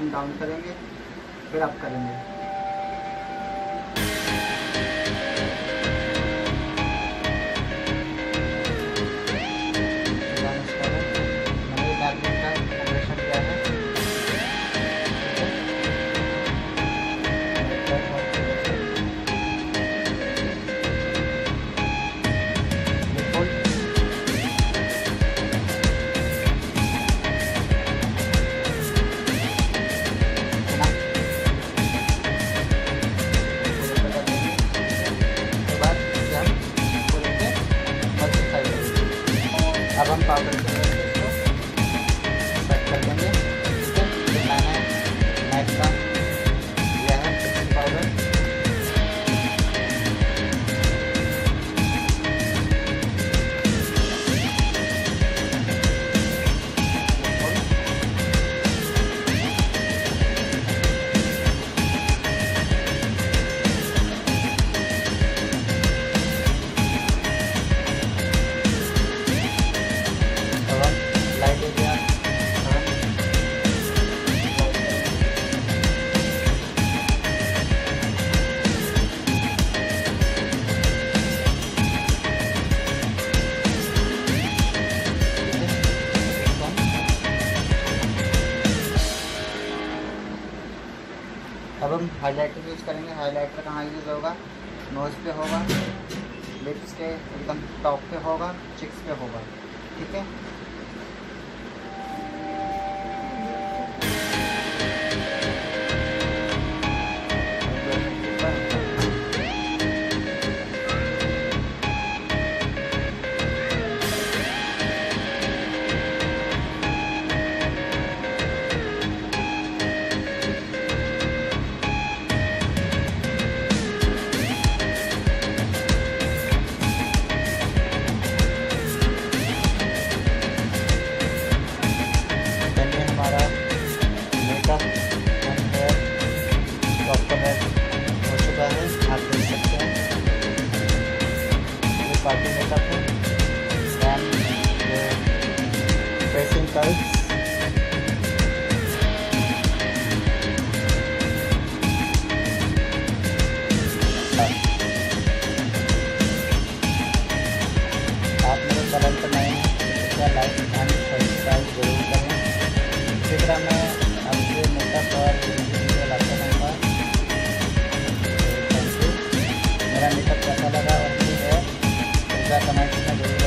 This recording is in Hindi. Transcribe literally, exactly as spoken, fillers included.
वॉल्यूम डाउन करेंगे, फिर अप करेंगे। अब हम पाउडर के वजह से इसको सेट कर देंगे। ठीक है, तो मैंने नाइट का लिया है फिक्सिंग पाउडर। अब हम हाइलाइटर यूज़ करेंगे। हाइलाइटर कहाँ यूज़ होगा? नोज़ पे होगा, लिप्स के एकदम टॉप पे होगा, चिक्स पे होगा। ठीक है, मेकअप एंड हेयर प्रॉपर हो चुका है, आप देख सकते हैं। ये पार्टी मेकअप है, दैन फेसिंग कर्ल्स, आप मेरे चैनल पर नए हैं तो लाइक एंड सब्सक्राइब जरूर करें। इसी तरह मैं आपसे मेकअप और वीडियो लाता रहूँगा। Thank you. मेरा मेकअप कैसा लगा और है कमेंट्स में जरूर